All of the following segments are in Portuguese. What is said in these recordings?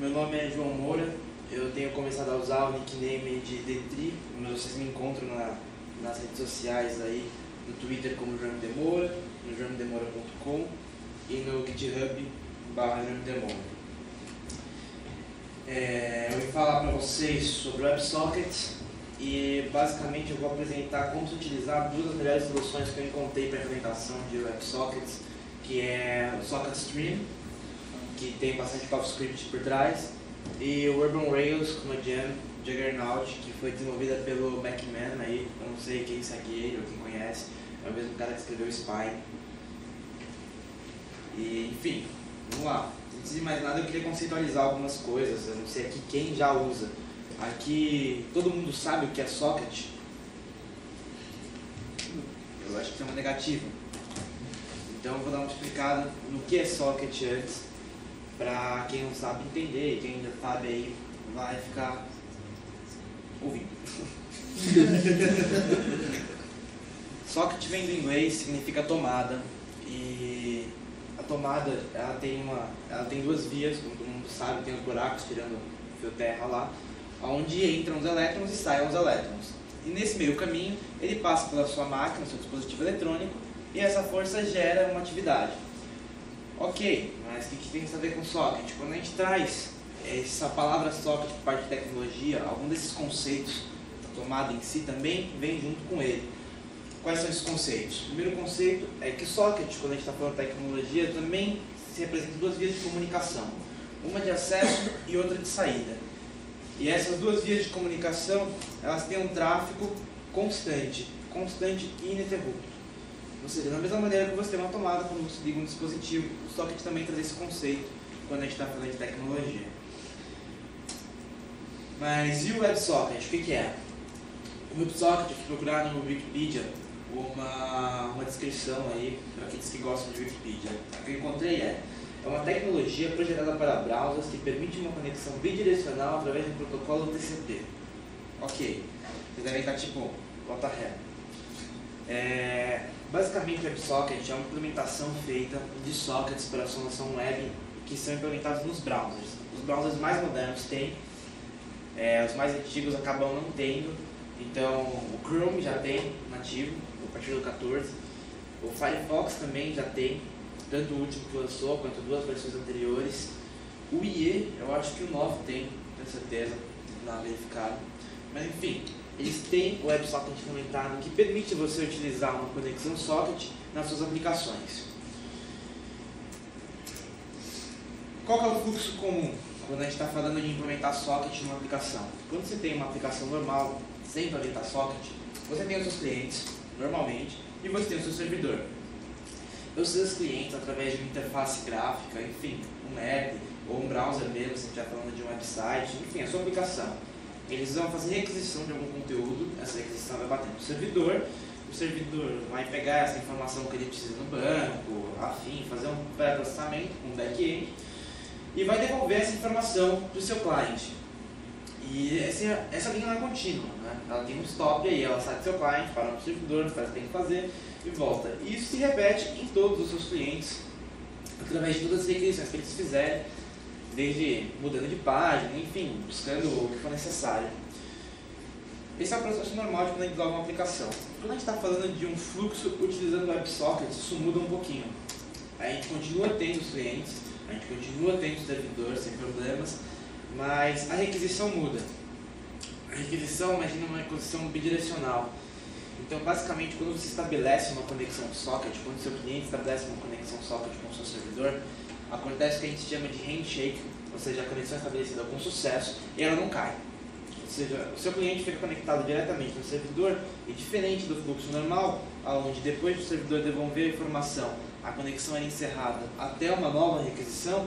meu nome é João Moura, eu tenho começado a usar o nickname de Detri, vocês me encontram nas redes sociais aí, no Twitter como João Demora, no joãodemora.com e no GitHub/JoãoDemora. Eu vim falar para vocês sobre WebSockets e basicamente eu vou apresentar como se utilizar duas das melhores soluções que eu encontrei para a implementação de WebSockets, que é o SocketStream, que tem bastante JavaScript por trás, e o Urban Rails com a Juggernaut, que foi desenvolvida pelo MacMan aí, eu não sei quem segue ele ou quem conhece, é o mesmo cara que escreveu o Spy. E, enfim, vamos lá. Antes de mais nada, eu queria conceitualizar algumas coisas. Eu não sei aqui quem já usa. Aqui, todo mundo sabe o que é socket? Eu acho que é uma negativa. Então, eu vou dar uma explicada no que é socket antes, para quem não sabe entender, e quem já sabe aí vai ficar ouvindo. Socket vem do inglês, significa tomada, e a tomada ela tem duas vias, como todo mundo sabe, tem os buracos tirando o fio terra lá, onde entram os elétrons e saem os elétrons. E nesse meio caminho ele passa pela sua máquina, seu dispositivo eletrônico, e essa força gera uma atividade. Ok, mas o que tem a ver com socket? Quando a gente traz essa palavra socket para parte de tecnologia, algum desses conceitos da tomada em si também vem junto com ele. Quais são esses conceitos? O primeiro conceito é que socket, quando a gente está falando de tecnologia, também se representa duas vias de comunicação. Uma de acesso e outra de saída. E essas duas vias de comunicação, elas têm um tráfego constante e ininterrupto. Ou seja, da mesma maneira que você tem uma tomada quando você liga um dispositivo, o socket também traz esse conceito quando a gente está falando de tecnologia. Mas e o WebSocket? O que é? O WebSocket, eu fui procurar no Wikipedia uma descrição aí para aqueles que gostam de Wikipedia. O que eu encontrei é uma tecnologia projetada para browsers que permite uma conexão bidirecional através de um protocolo TCP. Ok, vocês devem estar tipo, what the hell? Basicamente o WebSocket é uma implementação feita de sockets para a solução web que são implementados nos browsers. Os browsers mais modernos têm, os mais antigos acabam não tendo. Então o Chrome já tem nativo, a partir do 14. O Firefox também já tem, tanto o último que lançou quanto duas versões anteriores. O IE, eu acho que o 9 tem, tenho certeza, não verificado. Mas enfim, eles têm o WebSocket implementado que permite você utilizar uma conexão socket nas suas aplicações. Qual que é o fluxo comum quando a gente está falando de implementar socket numa aplicação? Quando você tem uma aplicação normal, sem implementar socket, você tem os seus clientes, normalmente, e você tem o seu servidor. Os seus clientes, através de uma interface gráfica, enfim, um app ou um browser mesmo, se a gente estiver falando de um website, enfim, a sua aplicação. Eles vão fazer requisição de algum conteúdo, essa requisição vai bater no servidor, o servidor vai pegar essa informação que ele precisa no banco, afim, fazer um pré-processamento, um back-end, e vai devolver essa informação para o seu cliente. E essa linha não é contínua, né? Ela tem um stop aí, ela sai do seu cliente, para no servidor, faz o que tem que fazer e volta. E isso se repete em todos os seus clientes, através de todas as requisições que eles fizerem, desde mudando de página, enfim, buscando o que for necessário. Esse é o processo normal de quando a gente desenvolve uma aplicação. Quando a gente está falando de um fluxo utilizando o WebSockets, isso muda um pouquinho. A gente continua tendo os clientes, a gente continua tendo os servidores sem problemas, mas a requisição muda. A requisição, imagina uma requisição bidirecional. Então, basicamente, quando você estabelece uma conexão socket, quando o seu cliente estabelece uma conexão socket com o seu servidor, acontece o que a gente chama de handshake, ou seja, a conexão é estabelecida com sucesso e ela não cai. Ou seja, o seu cliente fica conectado diretamente no servidor e diferente do fluxo normal, onde depois do servidor devolver a informação, a conexão é encerrada até uma nova requisição,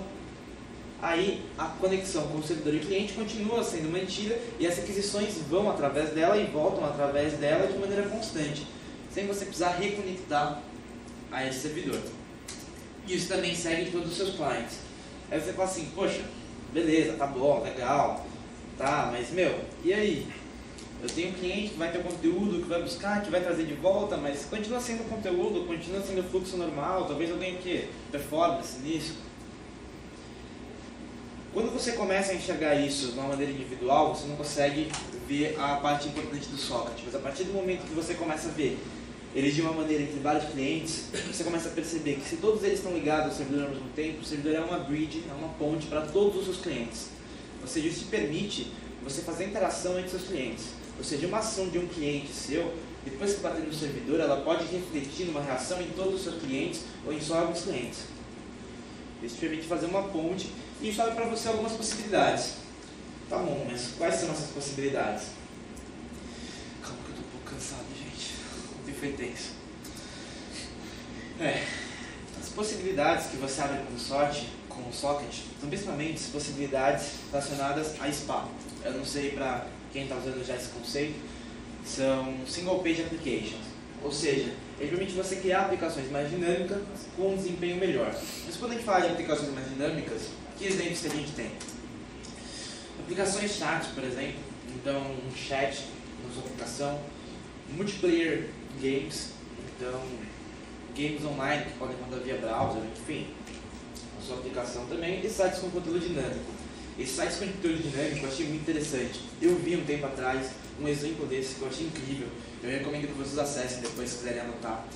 aí a conexão com o servidor e o cliente continua sendo mantida e as requisições vão através dela e voltam através dela de maneira constante, sem você precisar reconectar a esse servidor. Isso também segue em todos os seus clientes. Aí você fala assim, poxa, beleza, tá bom, legal, tá, mas e aí? Eu tenho um cliente que vai ter conteúdo, que vai buscar, que vai trazer de volta, mas continua sendo conteúdo, continua sendo fluxo normal, talvez eu ganhe o quê? Performance nisso. Quando você começa a enxergar isso de uma maneira individual, você não consegue ver a parte importante do socket, mas a partir do momento que você começa a ver eles de uma maneira entre vários clientes, você começa a perceber que se todos eles estão ligados ao servidor ao mesmo tempo, o servidor é uma bridge, é uma ponte para todos os seus clientes. Ou seja, isso te permite você fazer interação entre seus clientes. Ou seja, uma ação de um cliente seu, depois que bater no servidor, ela pode refletir numa reação em todos os seus clientes ou em só alguns clientes. Isso te permite fazer uma ponte e isso abre para você algumas possibilidades. Tá bom, mas quais são essas possibilidades? Calma que eu tô um pouco cansado, gente. Ontem foi tenso. As possibilidades que você abre com o socket são principalmente possibilidades relacionadas a SPA. Eu não sei para quem está usando já esse conceito, são Single Page Applications. Ou seja, ele permite você criar aplicações mais dinâmicas com um desempenho melhor. Mas quando a gente fala de aplicações mais dinâmicas, que exemplos que a gente tem? Aplicações chat, por exemplo, então um chat na sua aplicação, multiplayer games, então games online que podem rodar via browser, enfim, na sua aplicação também, e sites com conteúdo dinâmico. Esses sites com conteúdo dinâmico eu achei muito interessante. Eu vi um tempo atrás um exemplo desse que eu achei incrível. Eu recomendo que vocês acessem depois se quiserem anotar.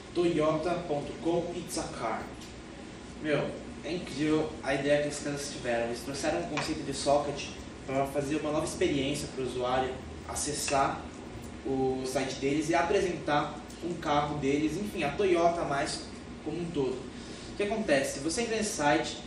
Toyota.com It's a Car. Meu, é incrível a ideia que esses caras tiveram. Eles trouxeram um conceito de socket para fazer uma nova experiência para o usuário acessar o site deles e apresentar um carro deles, enfim, a Toyota mais como um todo. O que acontece? Você entra nesse site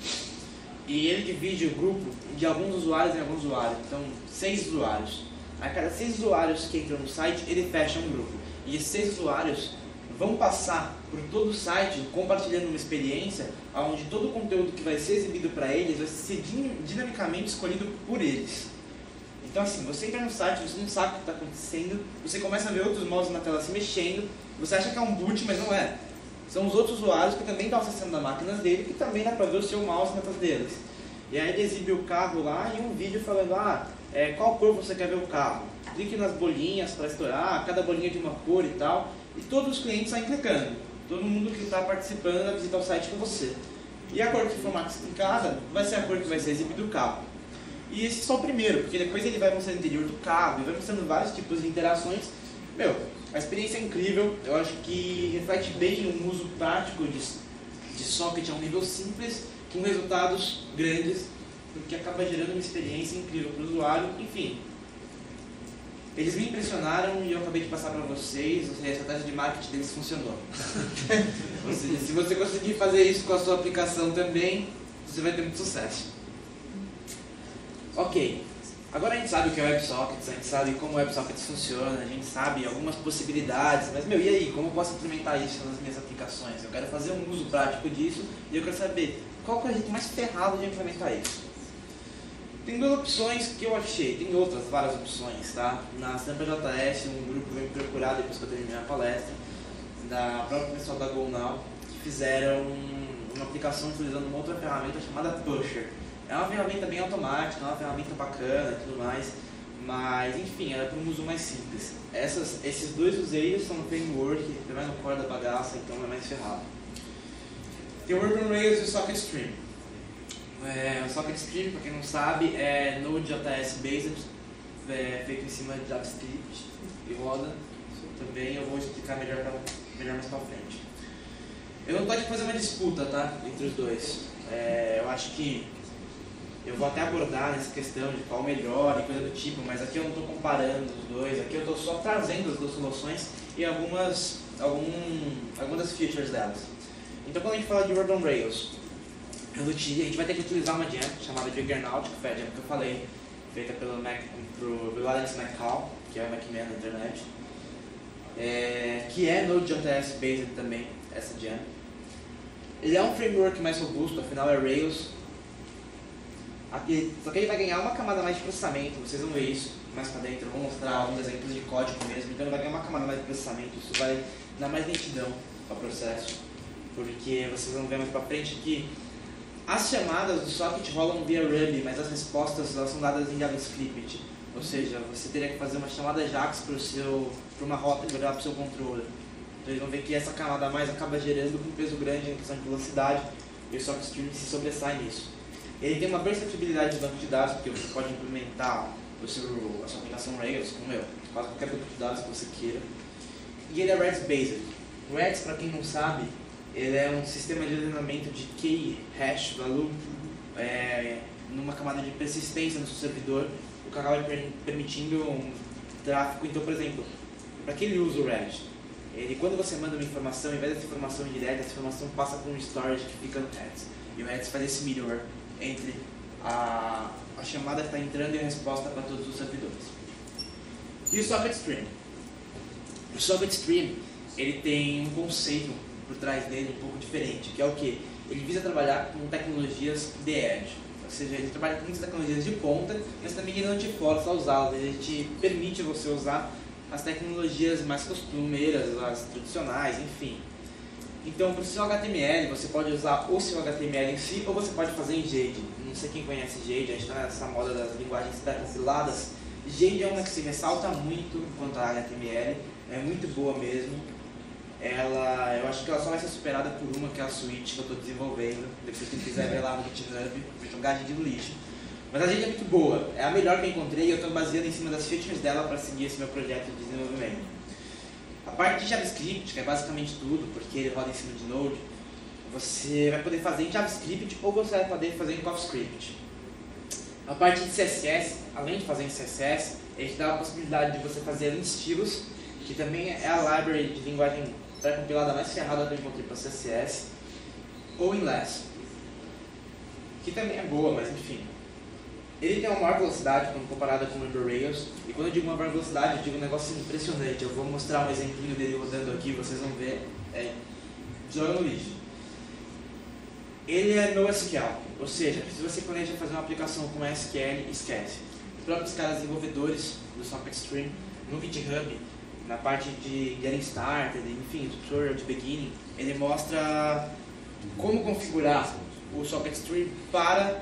e ele divide o grupo de alguns usuários em alguns usuários, então 6 usuários. A cada 6 usuários que entram no site, ele fecha um grupo. E esses 6 usuários vão passar por todo o site compartilhando uma experiência onde todo o conteúdo que vai ser exibido para eles vai ser dinamicamente escolhido por eles. Então assim, você entra no site, você não sabe o que está acontecendo, você começa a ver outros mouse na tela se mexendo, você acha que é um boot, mas não é. São os outros usuários que também estão acessando as máquinas dele, que também dá para ver o seu mouse na tela deles. E aí ele exibe o carro lá e um vídeo falando, qual cor você quer ver o carro? Clique nas bolinhas para estourar, cada bolinha de uma cor e tal. E todos os clientes saem clicando. Todo mundo que está participando vai visitar o site com você. E a cor que for mais clicada vai ser a cor que vai ser exibida do carro. E esse é só o primeiro, porque depois ele vai mostrando o interior do carro, e vai mostrando vários tipos de interações. Meu, a experiência é incrível, eu acho que reflete bem um uso prático de socket a um nível simples, com resultados grandes, porque acaba gerando uma experiência incrível para o usuário. Enfim, eles me impressionaram e eu acabei de passar para vocês, ou seja, a estratégia de marketing deles funcionou. Ou seja, se você conseguir fazer isso com a sua aplicação também, você vai ter muito sucesso. Ok, agora a gente sabe o que é WebSockets, a gente sabe como o WebSockets funciona, a gente sabe algumas possibilidades, mas meu, e aí, como eu posso implementar isso nas minhas aplicações? Eu quero fazer um uso prático disso e eu quero saber qual é o jeito mais ferrado de implementar isso. Tem duas opções que eu achei, tem outras, várias opções, tá? Na SampaJS, um grupo veio me procurar depois que eu terminei a palestra, da própria pessoal da GoNow, que fizeram uma aplicação utilizando uma outra ferramenta chamada Pusher. É uma ferramenta bem automática, é uma ferramenta bacana e tudo mais, mas enfim, era para um uso mais simples. Esses dois useiros são no framework, vai no core da bagaça, então é mais ferrado. Tem o Urban Rails e o SocketStream. O SocketStream, para quem não sabe, é Node.js based, feito em cima de JavaScript e roda. Também eu vou explicar melhor mais para frente. Eu não estou aqui fazer uma disputa, tá, entre os dois. Eu acho que eu vou até abordar nessa questão de qual melhor e coisa do tipo, mas aqui eu não estou comparando os dois, aqui eu estou só trazendo as duas soluções e algumas das features delas. Então quando a gente fala de Urban Rails, a gente vai ter que utilizar uma gem chamada Juggernaut, que foi a gem que eu falei, feita pelo Lawrence McCall, que é o MacMan na internet, que é Node.js based também, essa gem. Ele é um framework mais robusto, afinal é Rails. Só que ele vai ganhar uma camada mais de processamento, vocês vão ver isso mais para dentro, eu vou mostrar alguns exemplos de código mesmo, então ele vai ganhar uma camada mais de processamento, isso vai dar mais lentidão ao processo, porque vocês vão ver mais para frente que as chamadas do socket rolam via Ruby, mas as respostas elas são dadas em JavaScript, ou seja, você teria que fazer uma chamada JAX para uma rota que vai dar para o seu controller. Então eles vão ver que essa camada a mais acaba gerando um peso grande em questão de velocidade, e o SocketStream se sobressai nisso. Ele tem uma versatilidade de banco de dados, porque você pode implementar a sua aplicação Rails, como eu, quase qualquer banco de dados que você queira. E ele é Redis Based. O Redis, para quem não sabe, ele é um sistema de ordenamento de key, hash, value, numa camada de persistência no seu servidor, o que acaba permitindo um tráfego. Então, por exemplo, para quem usa o Redis, quando você manda uma informação, ao invés dessa informação indireta, essa informação passa por um storage que fica no Redis. E o Redis faz esse middleware entre a chamada que está entrando e a resposta para todos os servidores. E o Socket Stream? O Socket Stream, ele tem um conceito por trás dele um pouco diferente, que é o que? Ele visa trabalhar com tecnologias de edge, ou seja, ele trabalha com muitas tecnologias de ponta, mas também ele não te força a usá-las, ele te permite você usar as tecnologias mais costumeiras, as tradicionais, enfim. Então, para o seu HTML, você pode usar o seu HTML em si, ou você pode fazer em Jade. Não sei quem conhece Jade, a gente está nessa moda das linguagens compiladas. Jade é uma que se ressalta muito quanto a HTML, é muito boa mesmo. Eu acho que ela só vai ser superada por uma, que é a Switch, que eu estou desenvolvendo. Depois, quem quiser ver lá no GitHub, vou jogar a Jade no lixo. Mas a Jade é muito boa, é a melhor que eu encontrei e eu estou baseando em cima das features dela para seguir esse meu projeto de desenvolvimento. A parte de JavaScript, que é basicamente tudo, porque ele roda em cima de Node, você vai poder fazer em JavaScript ou você vai poder fazer em CoffeeScript. A parte de CSS, além de fazer em CSS, ele te dá a possibilidade de você fazer em estilos, que também é a library de linguagem pré-compilada mais ferrada que eu encontrei para CSS, ou em Less, que também é boa, mas enfim. Ele tem uma maior velocidade quando comparada com o Ember Rails, e quando eu digo uma maior velocidade, eu digo um negócio impressionante. Eu vou mostrar um exemplinho dele rodando aqui, vocês vão ver, joga no lixo. Ele é NoSQL, ou seja, se você planeja fazer uma aplicação com SQL, esquece. Os próprios caras desenvolvedores do Socket Stream, no GitHub, na parte de Getting Started, enfim, tutorial de beginning, ele mostra como configurar o Socket Stream para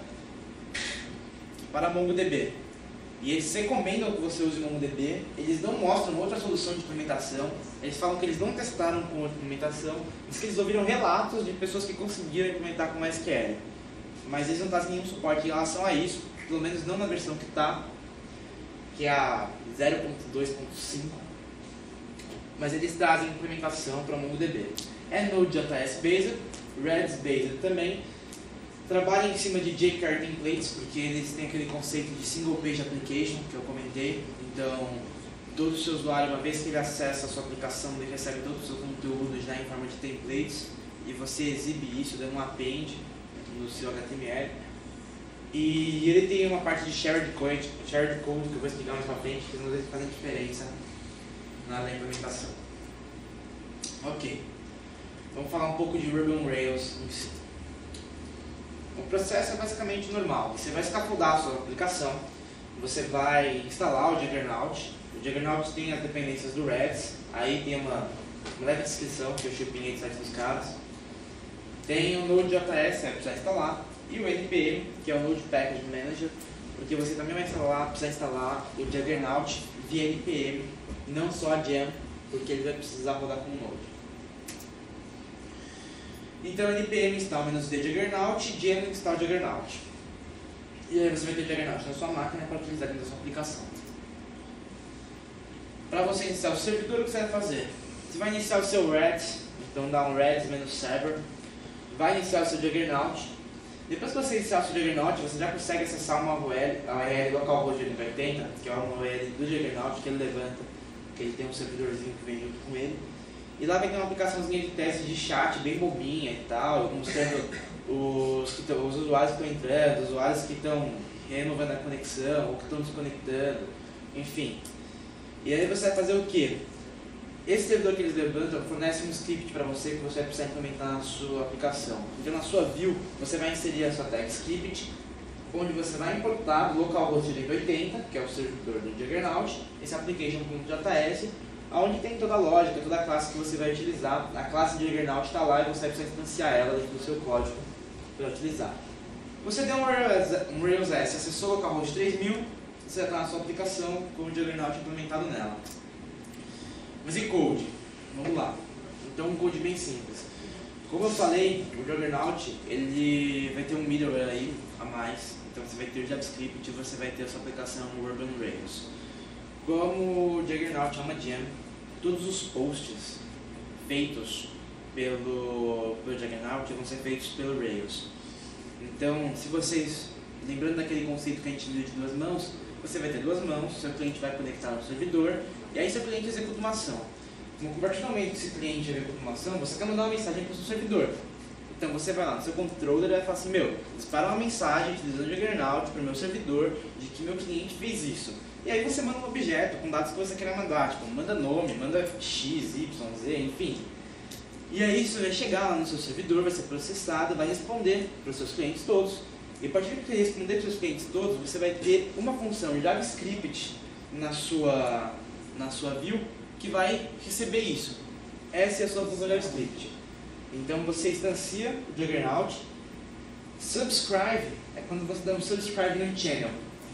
MongoDB. E eles recomendam que você use MongoDB, eles não mostram outra solução de implementação, eles falam que eles não testaram com outra implementação, mas que eles ouviram relatos de pessoas que conseguiram implementar com SQL. Mas eles não trazem nenhum suporte em relação a isso, pelo menos não na versão que está, que é a 0.2.5, mas eles trazem implementação para MongoDB. É Node.js Based, Redis Based também. Trabalha em cima de jQuery templates, porque eles têm aquele conceito de single page application que eu comentei. Então, todo o seu usuário, uma vez que ele acessa a sua aplicação, ele recebe todo o seu conteúdo já em forma de templates e você exibe isso dando um append no seu HTML. E ele tem uma parte de shared code que eu vou explicar mais pra frente, que às vezes fazem diferença na implementação. Ok, vamos falar um pouco de Ruby on Rails em si. O processo é basicamente normal. Você vai escafundar a sua aplicação, você vai instalar o Juggernaut. O Juggernaut tem as dependências do Redis, aí tem uma leve descrição que eu chipinhei do site dos caras. Tem o Node.js, precisa instalar, e o NPM, que é o Node Package Manager, porque você também vai precisar instalar o Juggernaut via NPM, não só a Gem, porque ele vai precisar rodar com o Node. Então, npm install -d Juggernaut e gem install Juggernaut. E aí você vai ter Juggernaut na sua máquina para utilizar dentro da sua aplicação. Para você iniciar o servidor, o que você vai fazer? Você vai iniciar o seu Redis, então dá um Redis-server, vai iniciar o seu Juggernaut. Depois que você iniciar o seu Juggernaut, você já consegue acessar uma URL, a URL localhost 8080, que é uma URL do Juggernaut que ele levanta, que ele tem um servidorzinho que vem junto com ele. E lá vai ter uma aplicaçãozinha de teste de chat bem bobinha e tal, mostrando os usuários que estão entrando, os usuários que estão renovando a conexão ou que estão desconectando, enfim. E aí você vai fazer o quê? Esse servidor que eles levantam fornece um script para você que você vai precisar implementar na sua aplicação. Então na sua view você vai inserir a sua tag script, onde você vai importar do localhost 8080, que é o servidor do Juggernaut, esse application.js, onde tem toda a lógica, toda a classe que você vai utilizar. A classe de Juggernaut está lá e você vai precisar instanciar ela dentro do seu código para utilizar. Você deu um Rails S, acessou o localhost 3000, você vai estar na sua aplicação com o Juggernaut implementado nela. Mas e code? Vamos lá. Então um code bem simples. Como eu falei, o Juggernaut ele vai ter um middleware aí a mais, então você vai ter o JavaScript e você vai ter a sua aplicação Urban Rails. Como o Juggernaut é uma gem, todos os posts feitos pelo Juggernaut vão ser feitos pelo Rails. Então, se vocês, lembrando daquele conceito que a gente viu de duas mãos, você vai ter duas mãos, seu cliente vai conectar no servidor e aí seu cliente executa uma ação. No compartilhamento desse cliente executa uma ação, você quer mandar uma mensagem para o seu servidor. Então você vai lá no seu controller e vai falar assim, dispara uma mensagem utilizando o Juggernaut para o meu servidor de que meu cliente fez isso. E aí você manda um objeto com dados que você quer mandar, tipo, manda nome, manda x, y, z, enfim. E aí isso vai chegar lá no seu servidor, vai ser processado, vai responder para os seus clientes todos. E a partir de você responder para os seus clientes todos, você vai ter uma função JavaScript na sua view que vai receber isso. Essa é a sua função JavaScript. Então você instancia o Juggernaut. Subscribe é quando você dá um subscribe no channel.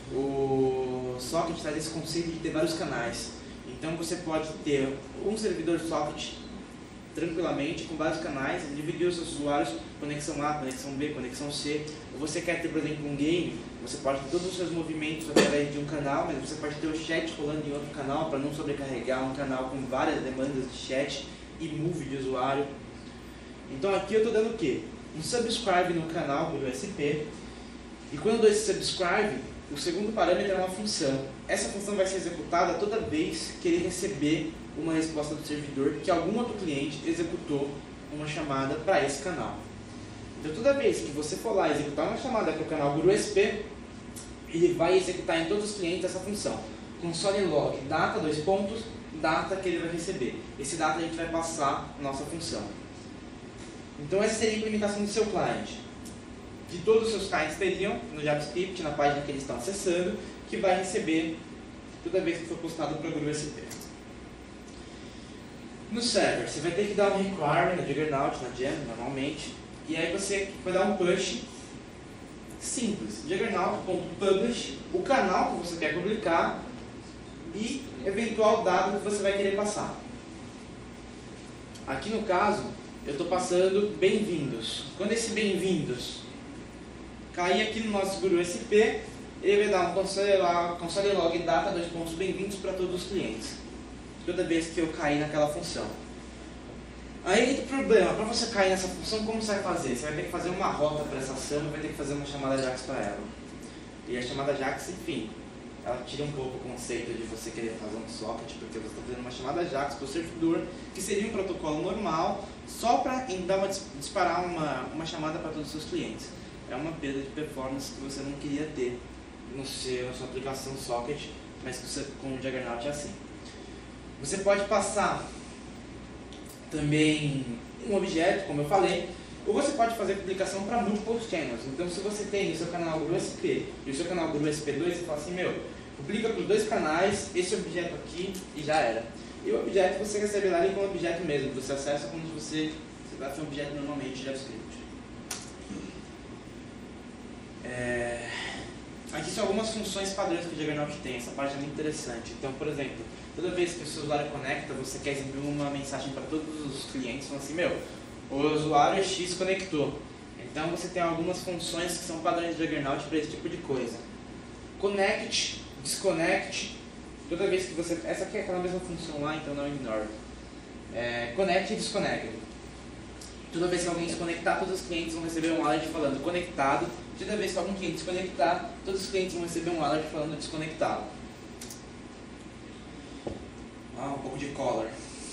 O Socket traz esse conceito de ter vários canais. Então você pode ter um servidor Socket tranquilamente com vários canais, dividir os seus usuários, conexão A, conexão B, conexão C. Ou você quer ter, por exemplo, um game, você pode ter todos os seus movimentos através de um canal, mas você pode ter o chat rolando em outro canal para não sobrecarregar um canal com várias demandas de chat e move de usuário. Então aqui eu estou dando o quê? Um subscribe no canal do USP, e quando eu dou esse subscribe, o segundo parâmetro é uma função. Essa função vai ser executada toda vez que ele receber uma resposta do servidor que algum outro cliente executou uma chamada para esse canal. Então toda vez que você for lá executar uma chamada para o canal GuruSP, ele vai executar em todos os clientes essa função. Console log data, data que ele vai receber. Esse data a gente vai passar na nossa função. Então essa seria a implementação do seu cliente. Que todos os seus clientes teriam no JavaScript, na página que eles estão acessando, que vai receber toda vez que for postado para o GuruSP. No server, você vai ter que dar um require na Juggernaut, na gem, normalmente, e aí você vai dar um push simples, juggernaut.publish, o canal que você quer publicar e eventual dado que você vai querer passar. Aqui no caso, eu estou passando bem-vindos. Quando esse bem-vindos cair aqui no nosso GuruSP, ele vai dar um console log data, bem-vindos para todos os clientes. Toda vez que eu cair naquela função. Aí o problema, para você cair nessa função, como você vai fazer? Você vai ter que fazer uma rota para essa ação e vai ter que fazer uma chamada JAX para ela. E a chamada JAX, enfim, ela tira um pouco o conceito de você querer fazer um socket, porque você está fazendo uma chamada JAX para o servidor, que seria um protocolo normal, só para disparar uma chamada para todos os seus clientes. É uma perda de performance que você não queria ter na sua aplicação socket, mas que você, com o Juggernaut é assim. Você pode passar também um objeto, como eu falei, ou você pode fazer publicação para múltiplos channels. Então, se você tem o seu canal GuruSP e o seu canal GuruSP2, você fala assim, publica para os dois canais esse objeto aqui e já era. E o objeto você recebe lá como objeto mesmo, você acessa como se você vai fazer um objeto normalmente de JavaScript. Aqui são algumas funções padrões que o Juggernaut tem, essa parte é muito interessante. Então, por exemplo, toda vez que o seu usuário conecta, você quer enviar uma mensagem para todos os clientes, falando assim, o usuário X conectou. Então você tem algumas funções que são padrões de Juggernaut para esse tipo de coisa. Connect, disconnect, toda vez que você... Essa aqui é aquela mesma função lá, então não ignore. Connect e disconnect. Toda vez que alguém se conectar, todos os clientes vão receber um alert falando conectado. Toda vez que algum cliente se conectar, todos os clientes vão receber um alert falando desconectado. Um pouco de color.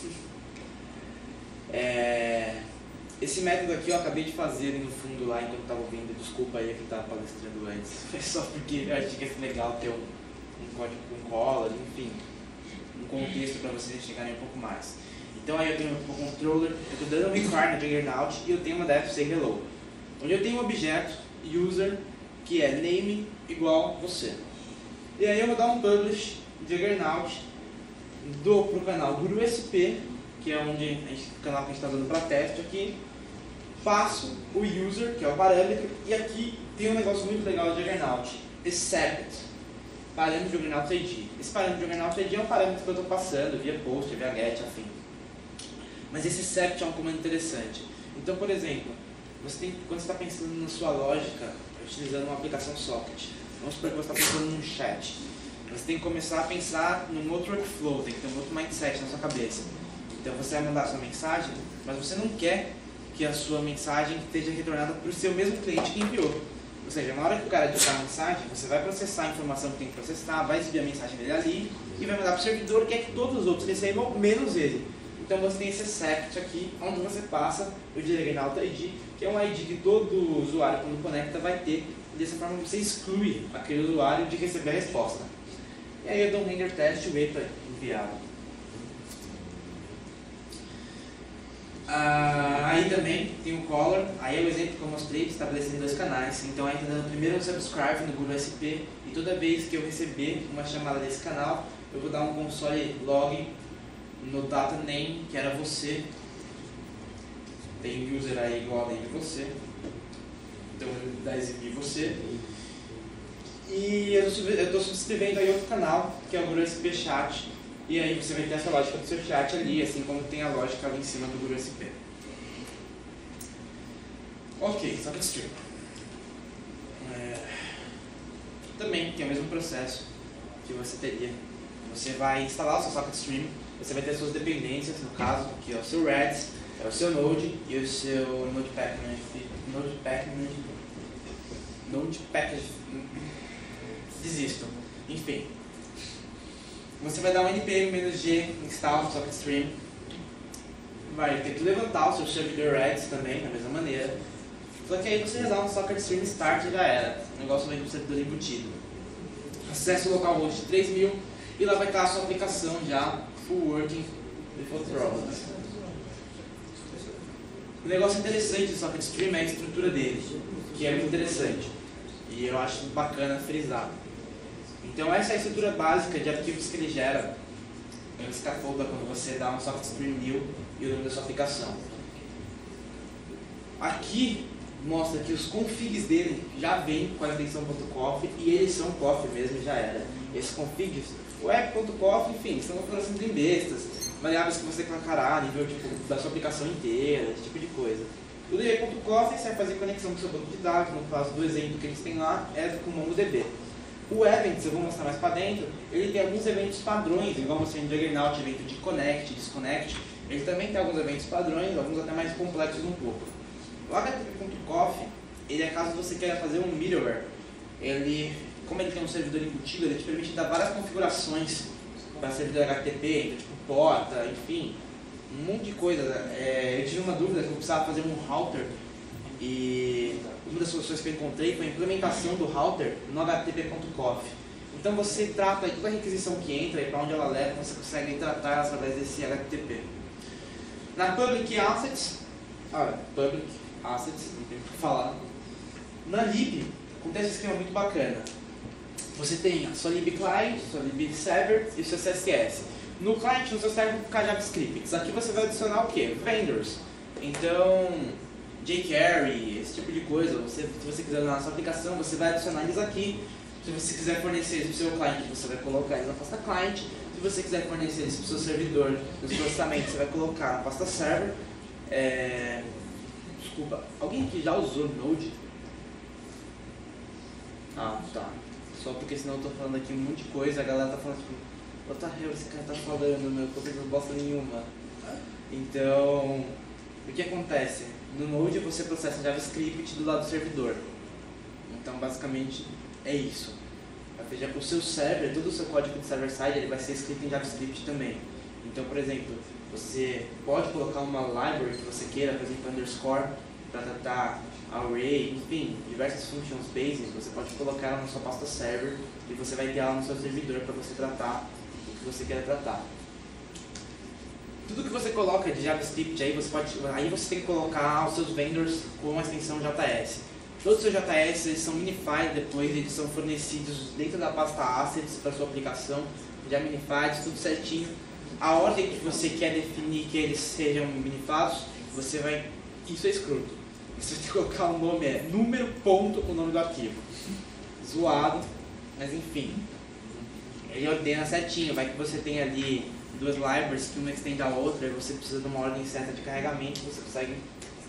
Esse método aqui eu acabei de fazer ali no fundo lá enquanto eu estava ouvindo. Desculpa aí que estava palestrando antes. Foi só porque eu achei que ia ser legal ter um código com color, enfim, um contexto para vocês chegarem um pouco mais. Então aí eu tenho o controller, eu estou dando um require no Juggernaut e eu tenho uma def say hello, onde eu tenho um objeto user que é name igual você. E aí eu vou dar um publish Juggernaut para o canal GuruSP, que é o canal que a gente está usando para teste aqui. Passo o user, que é o parâmetro, e aqui tem um negócio muito legal do Juggernaut, except parâmetro Juggernaut ID. Esse parâmetro Juggernaut ID é um parâmetro que eu estou passando via post, via get, afim. Mas esse except é um comando interessante. Então, por exemplo, quando você está pensando na sua lógica, utilizando uma aplicação socket, vamos supor que você está pensando num chat, você tem que começar a pensar num outro workflow, tem que ter um outro mindset na sua cabeça. Então você vai mandar a sua mensagem, mas você não quer que a sua mensagem esteja retornada para o seu mesmo cliente que enviou. Ou seja, na hora que o cara digitar a mensagem, você vai processar a informação que tem que processar, vai exibir a mensagem dele ali e vai mandar para o servidor, que é que todos os outros recebam, menos ele. Então você tem esse sect aqui, onde você passa o Diagonal Auto ID, que é um ID que todo usuário, quando conecta, vai ter. Dessa forma você exclui aquele usuário de receber a resposta. E aí eu dou um render test e o ETA enviado. Aí também tem o Color, aí é o exemplo que eu mostrei, estabelecendo 2 canais. Então aí está dando primeiro um subscribe no Google SP, e toda vez que eu receber uma chamada desse canal, eu vou dar um console log no data name, que era você. Tem user aí igual a name você, então ele dá exibir você. E eu estou subscrevendo aí outro canal, que é o Google SP Chat. E aí você vai ter essa lógica do seu chat ali, assim como tem a lógica ali em cima do Google SP. Ok, Socket Stream. Também tem o mesmo processo que você teria. Você vai instalar o seu Socket Stream, você vai ter as suas dependências, no caso, que é o seu Redis, é o seu Node e o seu Node Package. Desisto. Enfim. Você vai dar um npm-g install do Socket Stream. Vai ter que levantar o seu servidor Redis também, da mesma maneira. Só que aí você dá um Socket Stream start e já era. O negócio vem com o servidor embutido. Acesse o localhost 3000 e lá vai estar a sua aplicação já full working without problems. O negócio interessante do Socket Stream é a estrutura dele, que é muito interessante. E eu acho bacana frisar. Então essa é a estrutura básica de arquivos que ele gera em scaffolda quando você dá um Socket Stream new e o nome da sua aplicação. Aqui mostra que os configs dele já vêm com a extensão.conf e eles são conf mesmo, já era. Esses configs, o app.conf, enfim, são configurações bem bestas, variáveis que você colocará a nível tipo, da sua aplicação inteira, esse tipo de coisa. O DB.conf você vai fazer conexão com o seu banco de dados, no caso do exemplo que eles têm lá, é com o MongoDB. O Events, eu vou mostrar mais para dentro, ele tem alguns eventos padrões, igual eu mostrei no Juggernaut, evento de Connect, Disconnect, ele também tem alguns eventos padrões, alguns até mais complexos um pouco. O HTTP.conf, ele é caso você queira fazer um middleware, como ele tem um servidor embutido, ele te permite dar várias configurações para servidor HTTP, tipo porta, enfim, um monte de coisa. Eu tive uma dúvida que eu precisava fazer um router e uma das soluções que eu encontrei foi a implementação do router no HTTP.conf. Então você trata toda a requisição que entra e para onde ela leva, você consegue tratar através desse HTTP. Na Public Assets, não tem o que falar. Na lib, acontece um esquema muito bacana. Você tem a sua lib client, sua lib server e o seu CSS. No client, no seu server, vai ficar JavaScript. Aqui você vai adicionar o quê? Vendors. Então, jQuery, esse tipo de coisa. Se você quiser na sua aplicação, você vai adicionar eles aqui. Se você quiser fornecer eles para o seu cliente, você vai colocar eles na pasta client. Se você quiser fornecer eles para o seu servidor, nos processamentos, você vai colocar na pasta server. Desculpa, alguém aqui já usou Node? Ah, tá. Só porque senão eu tô falando aqui um monte de coisa, a galera tá falando tipo, what the hell esse cara tá falando, meu, tô pensando bosta nenhuma. Então, o que acontece? No Node você processa JavaScript do lado do servidor. Então, basicamente, é isso. Ou seja, o seu server, todo o seu código de server-side, ele vai ser escrito em JavaScript também. Então, por exemplo, você pode colocar uma library que você queira, por exemplo, underscore, para tratar array, enfim, diversas functions bases, você pode colocar ela na sua pasta server e você vai ter ela no seu servidor para você tratar o que você quer tratar. Tudo que você coloca de JavaScript aí você tem que colocar os seus vendors com a extensão JS. Todos os seus JS eles são minified depois, eles são fornecidos dentro da pasta assets para sua aplicação, já minified, tudo certinho. A ordem que você quer definir que eles sejam minificados, isso é escroto. Você tem que colocar o nome, número, ponto, o nome do arquivo. Zoado, mas enfim. Ele ordena certinho, vai que você tem ali duas libraries que uma estende a outra e você precisa de uma ordem certa de carregamento, você consegue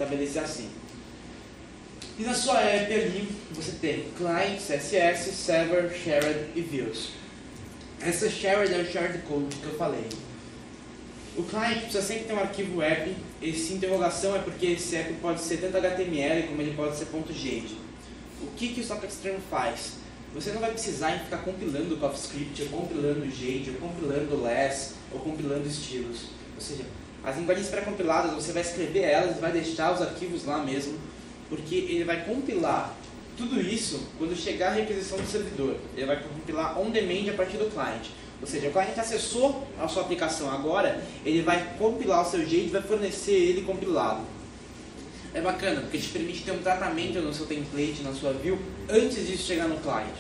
estabelecer assim. E na sua app ali, você tem client, CSS, server, shared e views. Essa shared é o shared code que eu falei. O client precisa sempre ter um arquivo web. Esse interrogação é porque esse app pode ser tanto HTML como ele pode ser .jade. O que o SocketStream faz? Você não vai precisar ficar compilando o CoffeeScript, ou compilando o Jade, ou compilando o Less, ou compilando estilos. Ou seja, as linguagens pré-compiladas, você vai escrever elas e vai deixar os arquivos lá mesmo, porque ele vai compilar tudo isso quando chegar a requisição do servidor. Ele vai compilar on demand a partir do client. Ou seja, o cliente acessou a sua aplicação agora, ele vai compilar o seu Jade e vai fornecer ele compilado. É bacana, porque te permite ter um tratamento no seu template, na sua view, antes disso chegar no client.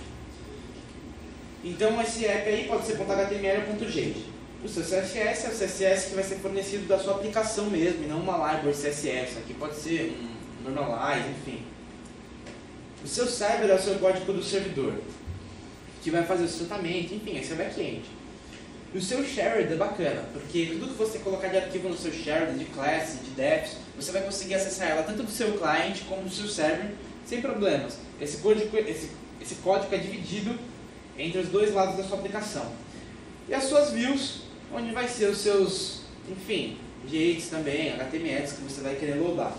Então esse app aí pode ser .html ou .jade. O seu CSS é o CSS que vai ser fornecido da sua aplicação mesmo, e não uma library CSS. Aqui pode ser um normalize, enfim. O seu server é o seu código do servidor, que vai fazer o seu tratamento, enfim, esse é o back-end. E o seu shared é bacana, porque tudo que você colocar de arquivo no seu shared, de class, de defs, você vai conseguir acessar ela tanto do seu client como do seu server, sem problemas. Esse código é dividido entre os dois lados da sua aplicação. E as suas views, onde vai ser os seus, enfim, Jades também, HTMLs que você vai querer loadar.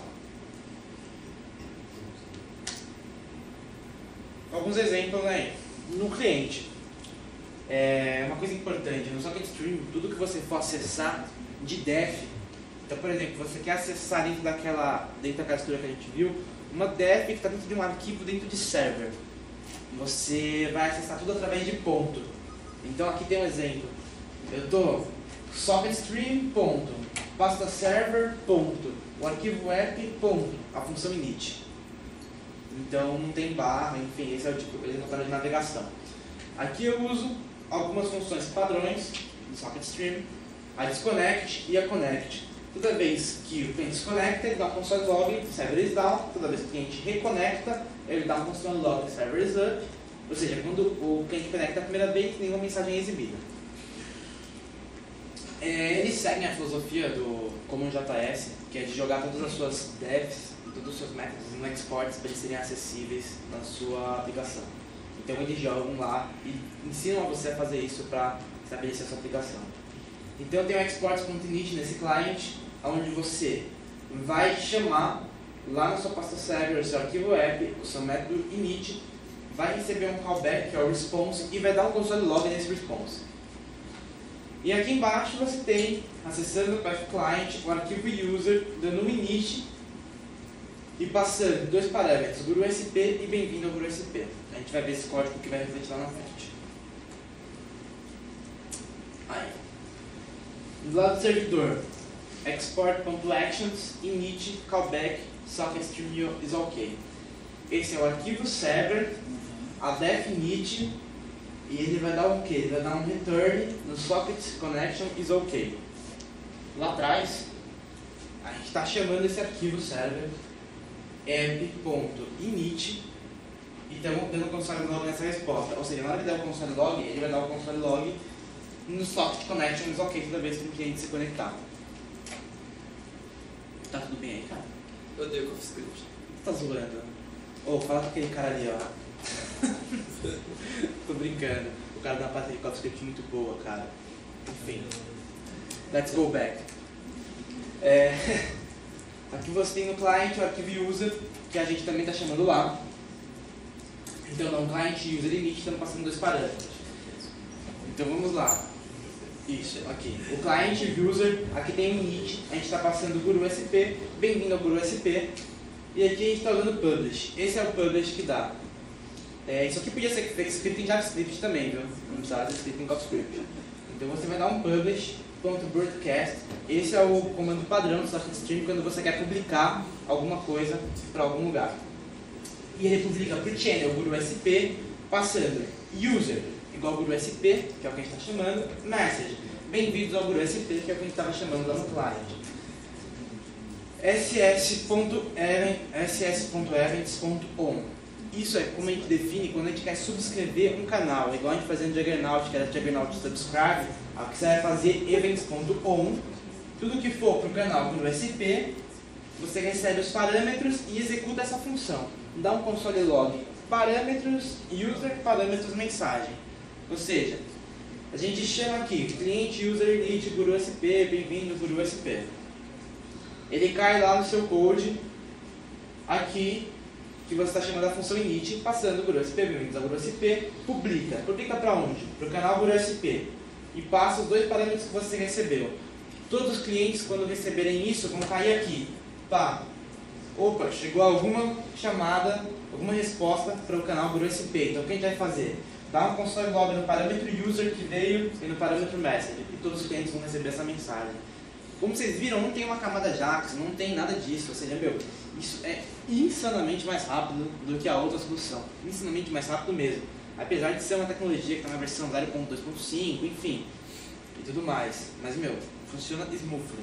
Alguns exemplos aí. No cliente. Uma coisa importante, no SocketStream, tudo que você for acessar de def, então por exemplo, você quer acessar dentro daquela estrutura que a gente viu, uma def que está dentro de um arquivo dentro de server. Você vai acessar tudo através de ponto. Então aqui tem um exemplo. Eu dou SocketStream, ponto, pasta server, ponto, o arquivo app, ponto, a função init. Então não tem barra, enfim, esse é o tipo de navegação. Aqui eu uso algumas funções padrões do SocketStream, a disconnect e a connect. Toda vez que o cliente desconecta, ele dá um console log, server is down. Toda vez que o cliente reconecta, ele dá um console log, server is up. Ou seja, quando o cliente conecta a primeira vez, nenhuma mensagem é exibida. Eles seguem a filosofia do CommonJS, que é de jogar todas as suas defs e todos os seus métodos no exports para eles serem acessíveis na sua aplicação. Então eles jogam lá e ensinam a você a fazer isso para estabelecer a sua aplicação. Então eu tenho exports.init nesse client, onde você vai chamar lá na sua pasta server o seu arquivo app, o seu método init, vai receber um callback, que é o response, e vai dar um console log nesse response. E aqui embaixo você tem, acessando o path client, o arquivo user, dando um init e passando dois parâmetros, GuruSP e bem-vindo ao GuruSP. A gente vai ver esse código que vai refletir lá na frente. Aí. Do lado do servidor, export.actions, init, callback, SocketStream is OK. Esse é o arquivo server, a def init, e ele vai dar o quê? Ele vai dar um return no socket connection is OK. Lá atrás, a gente está chamando esse arquivo server app.init e estamos dando o console log nessa resposta. Ou seja, na hora que der o console log, ele vai dar o console log no socket connection is OK toda vez que o cliente se conectar. Tá tudo bem aí, cara? Eu odeio CoffeeScript. Você tá zoando? Fala com aquele cara ali, ó. Tô brincando. O cara da parte de CoffeeScript é muito boa, cara. Enfim. Let's go back. Aqui você tem no client o arquivo user, que a gente também está chamando lá. Então, no client user init, estamos passando dois parâmetros. Então, vamos lá. Isso, aqui. O client user, aqui tem o init, a gente está passando o GuruSP, bem-vindo ao GuruSP. E aqui a gente está usando publish. Esse é o publish que dá. Isso aqui podia ser escrito em JavaScript também, viu? Não precisava ser escrito em CoffeeScript. Então, você vai dar um publish.broadcast. Esse é o comando padrão do SocketStream quando você quer publicar alguma coisa para algum lugar. E ele publica para o channel GuruSP, passando user igual GuruSP, que é o que a gente está chamando, message, bem-vindos ao GuruSP, que é o que a gente estava chamando lá no client. ss.events.on. Isso é como a gente define quando a gente quer subscrever um canal, igual a gente fazia no Juggernaut, que era Juggernaut Subscribe. Aqui você vai fazer events.on. Tudo que for para o canal GuruSP você recebe os parâmetros e executa essa função. Dá um console log parâmetros user, parâmetros mensagem. Ou seja, a gente chama aqui cliente user init guru sp, bem-vindo guru sp. Ele cai lá no seu code, aqui, que você está chamando a função init, passando guru sp, bem-vindos a guru sp, publica. Publica para onde? Para o canal guru sp. E passa os dois parâmetros que você recebeu. Todos os clientes, quando receberem isso, vão cair aqui. Pá, opa, chegou alguma chamada, alguma resposta para o canal guru sp. Então o que a gente vai fazer? Dá um console log no parâmetro user que veio e no parâmetro message. E todos os clientes vão receber essa mensagem. Como vocês viram, não tem uma camada JAX, não tem nada disso. Ou seja, meu, isso é insanamente mais rápido do que a outra solução. Insanamente mais rápido mesmo. Apesar de ser uma tecnologia que está na versão 0.2.5, enfim, e tudo mais. Mas, meu, funciona smoothly.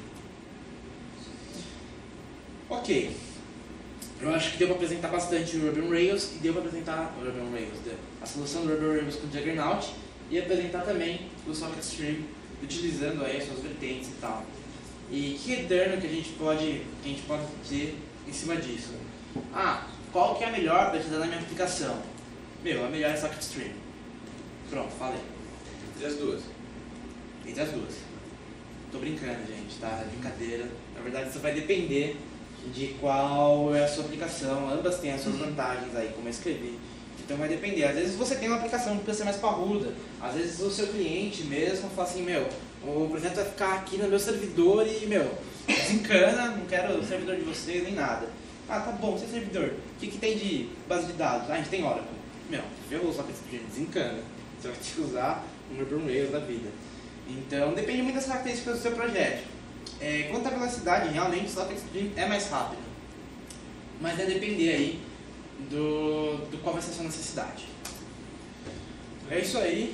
Ok. Eu acho que deu para apresentar bastante o Ruby on Rails e deu para apresentar o Ruby on Rails, a solução do Ruby on Rails com o Juggernaut e apresentar também o SocketStream utilizando aí as suas vertentes e tal. E que retorno que a gente pode ter em cima disso? Ah, qual que é a melhor para te dar na minha aplicação? Meu, a melhor é SocketStream. Pronto, falei. Entre as duas. Entre as duas. Tô brincando, gente, tá? É brincadeira. Na verdade, isso vai depender de qual é a sua aplicação. Ambas têm as suas vantagens aí, como eu escrevi. Então vai depender. Às vezes você tem uma aplicação que precisa ser mais parruda. Às vezes o seu cliente mesmo fala assim, meu, o projeto vai ficar aqui no meu servidor e, meu, desencana, não quero o servidor de vocês nem nada. Ah, tá bom, você é servidor. O que tem de base de dados? Ah, a gente tem Oracle. Meu, ferrou só que desencana. Você vai ter que usar um Ruby on Rails da vida. Então depende muito das características do seu projeto. Quanto à velocidade, realmente o SocketStream é mais rápido. Mas vai depender aí do qual vai ser a sua necessidade. É isso aí.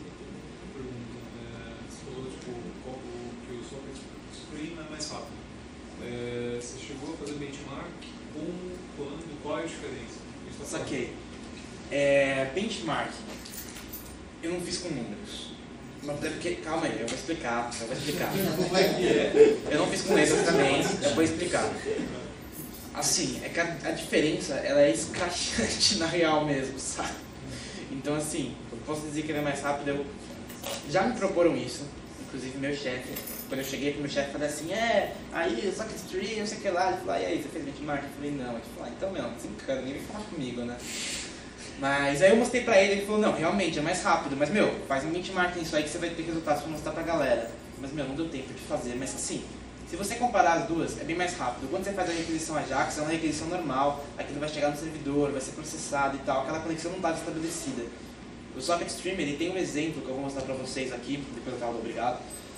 Você falou que o SocketStream é mais rápido. Você chegou a fazer benchmark quando? Qual é a diferença? Saquei. Benchmark. Eu não fiz com números. Mas porque, calma aí, eu vou explicar. Como é que é? Eu não fiz com letras também, eu vou explicar. Assim, é que a diferença, ela é escrachante na real mesmo, sabe? Então assim, eu posso dizer que ele é mais rápido, já me proporam isso, inclusive meu chefe, quando eu cheguei pro meu chefe, falei assim, aí, SocketStream, não sei o que lá, ele falou, e aí, você fez benchmark? Eu falei, não, ele falou, então meu, desencana, nem vem falar comigo, né? Mas aí eu mostrei pra ele falou, não, realmente é mais rápido, mas meu, faz um benchmark nisso aí que você vai ter resultados pra mostrar pra galera. Mas meu, não deu tempo de fazer, mas assim, se você comparar as duas, é bem mais rápido. Quando você faz a requisição Ajax, é uma requisição normal, aquilo vai chegar no servidor, vai ser processado e tal, aquela conexão não está estabelecida. O SocketStream, ele tem um exemplo que eu vou mostrar pra vocês aqui, depois eu falo obrigado,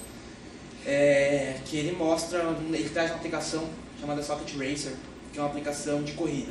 que ele mostra, ele traz uma aplicação chamada Socket Racer, que é uma aplicação de corrida.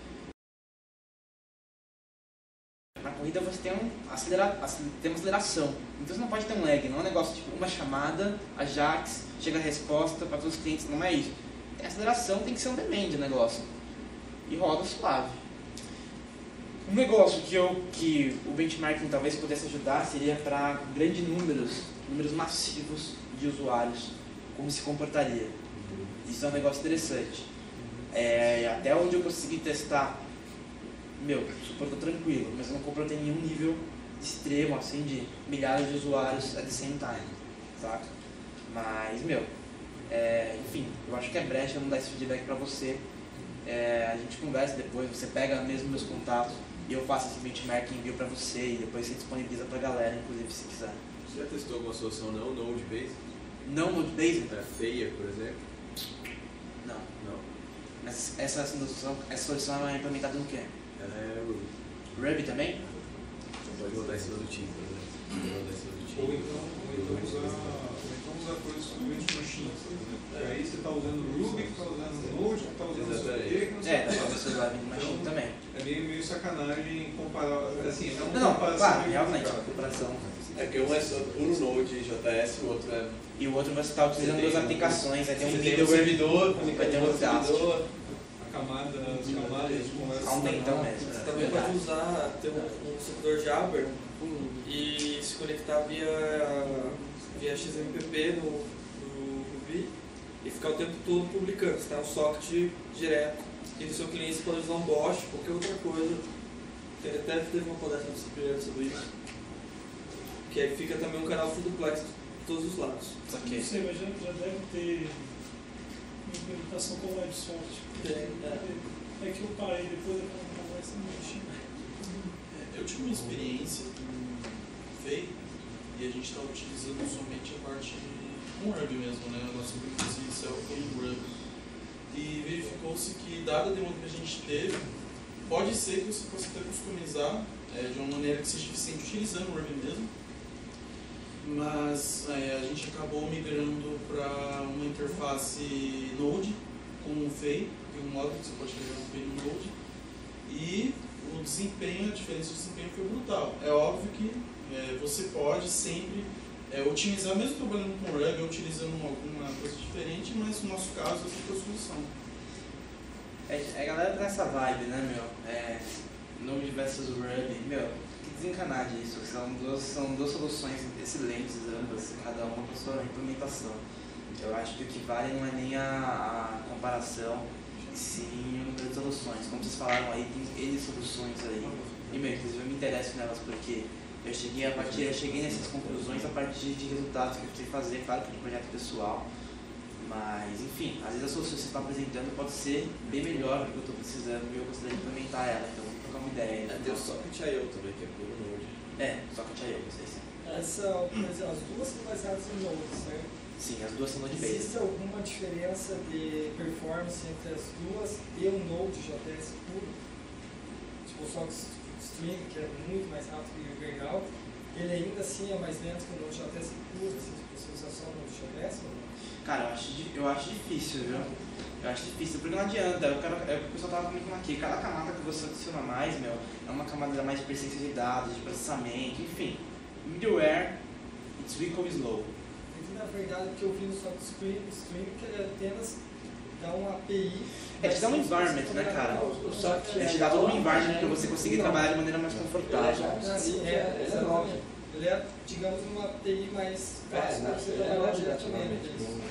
Na corrida você tem uma aceleração, então você não pode ter um lag, não é um negócio tipo uma chamada, Ajax, chega a resposta para todos os clientes, não é isso. Tem aceleração, tem que ser um demand o negócio, e roda suave. Um negócio que o benchmarking talvez pudesse ajudar seria para grandes números massivos de usuários, como se comportaria. Isso é um negócio interessante. Até onde eu consegui testar, meu, suportou tranquilo, mas eu não comportei nenhum nível extremo, assim, de milhares de usuários at the same time, saca? Mas, meu, enfim, eu acho que é brecha eu não dar esse feedback pra você. A gente conversa depois, você pega mesmo meus contatos e eu faço esse benchmark, envio pra você e depois você disponibiliza pra galera, inclusive, se quiser. Você já testou alguma solução não Node-based? Não Node-based? Fair, por exemplo? Não. Não. Mas essa solução é implementada no quê? Ela é Ruby. Ruby também? Você pode rodar em cima do time, por exemplo. Ou então usar coisas totalmente machines. Aí você está usando Ruby, está usando Node, está usando o CP. Dá pra você usar Ruby Machine também. É meio sacanagem comparar, assim, Não, claro, realmente, comparação. Que um é só puro Node JS, o outro é... E o outro você está utilizando duas aplicações, aí tem um Você tem middleware, servidor, vai ter um Rust. as camadas de conversa. Aumentão mesmo. Você também pode usar, ter um servidor Jabber e se conectar via XMPP no Ruby e ficar o tempo todo publicando. Você tem um socket direto e no seu cliente você pode usar um bot, qualquer outra coisa. Ele até teve uma palestra no CPL sobre isso. Que aí fica também um canal full duplex de todos os lados. Não sei, mas já deve ter implementação com WebSocket. É que eu parei depois da conversa mexi. Eu tive uma experiência com FEI e a gente estava utilizando somente a parte com Ruby mesmo, né? A nossa implementação inicial foi em Ruby. E verificou-se que, dada a demanda que a gente teve, pode ser que você possa até customizar de uma maneira que seja eficiente utilizando o Ruby mesmo. Mas a gente acabou migrando para uma interface Node com o FEI, que é um módulo que você pode carregar o FEI no Node. E o desempenho, a diferença de desempenho foi brutal. É óbvio que você pode sempre otimizar, mesmo trabalhando com Ruby, utilizando alguma coisa diferente, mas no nosso caso essa foi a solução. A galera tá nessa vibe, né, meu? Node versus Ruby, meu, que desencanar disso. São duas soluções excelentes, ambas, cada uma com a sua implementação. Eu acho que o que vale não é nem a comparação, e sim o número de soluções. Como vocês falaram aí, tem N soluções aí. E, meu, inclusive eu me interesso nelas porque eu cheguei nessas conclusões a partir de resultados que eu precisei fazer, claro que de projeto pessoal. Mas, enfim, às vezes a solução que você está apresentando pode ser bem melhor do que eu estou precisando e eu gostaria de implementar ela, então vou trocar uma ideia. Tem o Socket.io também, que é puro Node. Socket.io, não sei se. As duas são baseadas em Node, certo? Sim, as duas são Node-based. Existe alguma diferença de performance entre as duas e o Node.js puro? Tipo o Socket Stream, que é muito mais rápido que o Gernal, ele ainda assim é mais lento que o Node.js puro, assim, se você usar só o Node.js ou não? Cara, eu acho difícil, viu? Eu acho difícil, porque não adianta, o que o pessoal tava comentando aqui, cada camada que você adiciona mais, meu, é uma camada mais de persistência de dados, de processamento, enfim. Middleware, it's really slow. Na verdade, o que eu vi no Socket Stream que ele apenas dá uma API. Te dá um environment, né, cara? Ele te dá todo um environment para você conseguir trabalhar de maneira mais confortável. Exatamente. Ele é, digamos, uma API mais fácil para você trabalhar diretamente.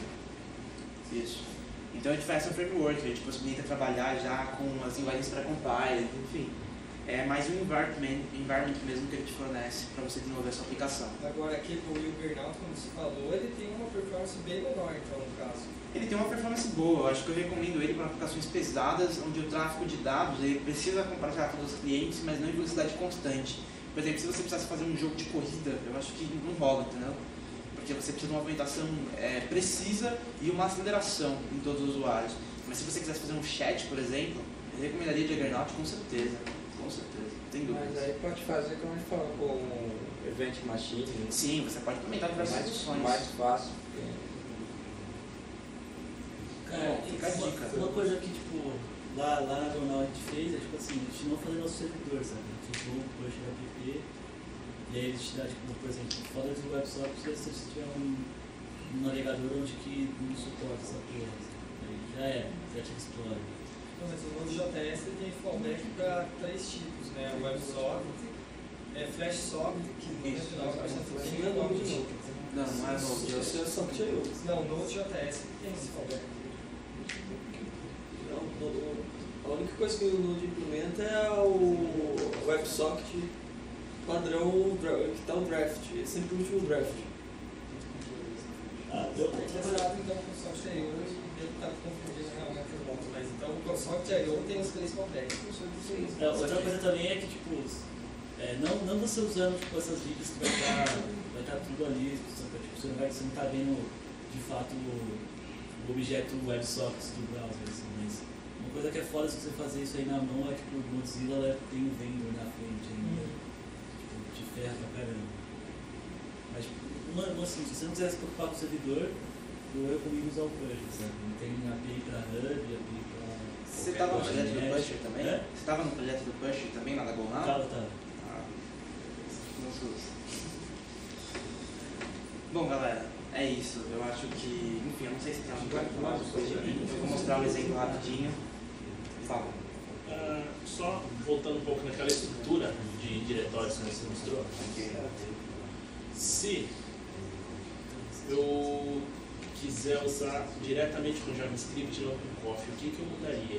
Isso. Então a diferença é o framework, ele te possibilita trabalhar já com as linguagens pré-compiled, enfim. É mais um environment mesmo que ele te fornece para você desenvolver a sua aplicação. Agora, aqui do Will Burnout, como você falou, ele tem uma performance bem menor, então, no caso. Ele tem uma performance boa, eu acho que eu recomendo ele para aplicações pesadas, onde o tráfego de dados ele precisa compartilhar com os clientes, mas não em velocidade constante. Por exemplo, se você precisasse fazer um jogo de corrida, eu acho que não rola, entendeu? Porque você precisa de uma movimentação precisa e uma aceleração em todos os usuários. Mas se você quisesse fazer um chat, por exemplo, eu recomendaria Juggernaut com certeza. Com certeza, sem dúvida. Mas aí pode fazer, como a gente falou, com Event Machine. Sim, você pode implementar diversas soluções. Mais fácil. Cara, fica a dica. Uma coisa que, tipo, lá na Jornal a gente fez é, tipo assim, a gente não fazer nosso servidor, sabe? A gente usou um push app e aí ele te dá, tipo, por exemplo, fora do WebSocket, se você tiver um navegador onde que não suporta essa porra, aí já te explode. Não, mas o Node.js tem fallback para 3 tipos, né? O WebSocket, FlashSocket, que 99% tem o Node. Não é Node.js. Não, Node.js tem esse fallback. A única coisa que o Node implementa é o WebSocket padrão que está o draft. Ele sempre o último draft. Comparado então com o Socket.io, ele está confundindo realmente o ponto, mas então o Socket.io tem os 3 fallbacks. Outra coisa também é que, tipo, não você usando tipo, essas libs que vai estar tudo ali, tipo, você não está vendo de fato o objeto WebSockets do browser, assim, mas uma coisa que é foda se você fazer isso aí na mão é que tipo, o Mozilla tem um vendor na frente ainda, tipo, te ferra pra caramba. Mas tipo, assim, se você não quiser se preocupar com o servidor, eu recomendo usar o Push, sabe? Tem API pra Hub, API pra... Você estava no projeto do Pusher também? Você estava no projeto do Pusher também, lá da GoNow? Tava. Bom, galera, é isso. Eu acho que, enfim, eu não sei se tem algum que falar depois de mim. Eu vou mostrar um exemplo rapidinho. Fala. Só voltando um pouco naquela estrutura de diretórios que você mostrou. Se eu quiser usar diretamente com JavaScript, não com Coffee, o que eu mudaria?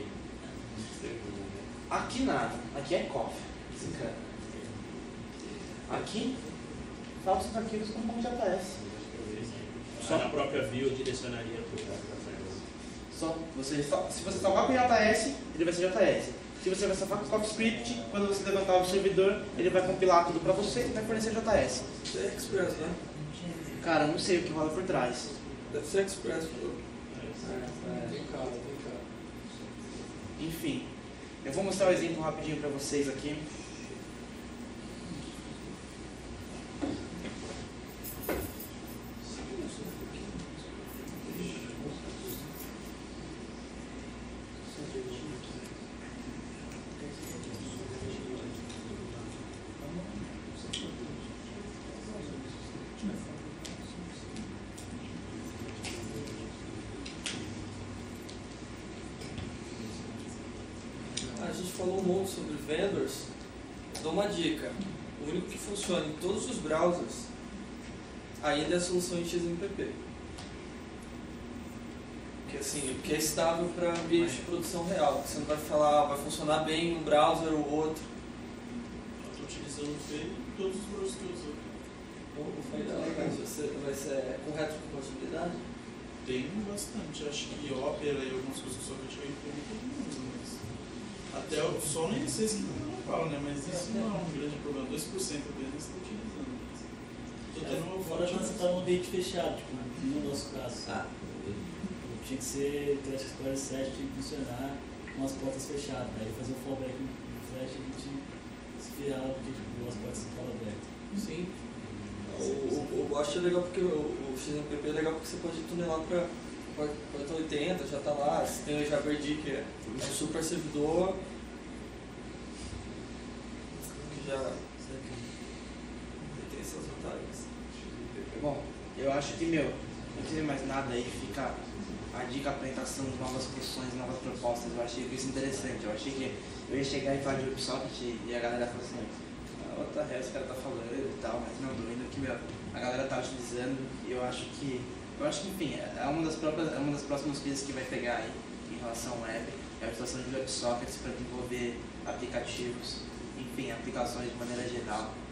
Aqui nada, aqui é coffee. Aqui, falta os arquivos com .js. Só na própria view eu direcionaria para o Se você salvar com JS, ele vai ser JS. Se você vai salvar com CoffeeScript, quando você levantar o servidor, ele vai compilar tudo para você e vai fornecer JS. Isso é Express, né? Cara, eu não sei o que rola por trás. Deve ser Express, pô. Tem cara. Enfim, eu vou mostrar um exemplo rapidinho para vocês aqui. A gente falou um monte sobre vendors. Dou uma dica. O único que funciona em todos os browsers ainda é a solução em XMPP. Que é estável para ambiente de produção real. Você não vai falar, vai funcionar bem um browser ou outro. Eu estou utilizando o Fei em todos os browsers que eu uso. O Fedora vai ser com retrocompatibilidade? Tem bastante. Acho que Opera e algumas coisas que só que eu tive todo mundo, mas até o só no INC que não fala, né? Mas isso não é um grande problema. 2% apenas está utilizando. Tô tendo uma Fora quando você está num ambiente fechado, tipo, no nosso caso. Tinha que ser, o Explorer 7 tinha que funcionar com as portas fechadas. Aí fazer o fallback no flash a gente se ferrava porque tipo, as portas estavam abertas. Sim. O Ghost é legal porque o XMPP é legal porque você pode tunelar para 80, já está lá. Você tem o JavaD que é um super servidor que já tem essas vantagens. Bom, eu acho que, não precisa mais nada aí, fica a dica, a apresentação de novas soluções, novas propostas. Eu achei isso interessante. Eu achei que eu ia chegar e falar de WebSocket e a galera falou assim, what the hell esse cara tá falando e tal, mas não, tô indo que a galera tá utilizando e eu acho que, enfim, é uma das próximas coisas que vai pegar aí em relação ao web, é a utilização de WebSockets para desenvolver aplicativos, enfim, aplicações de maneira geral.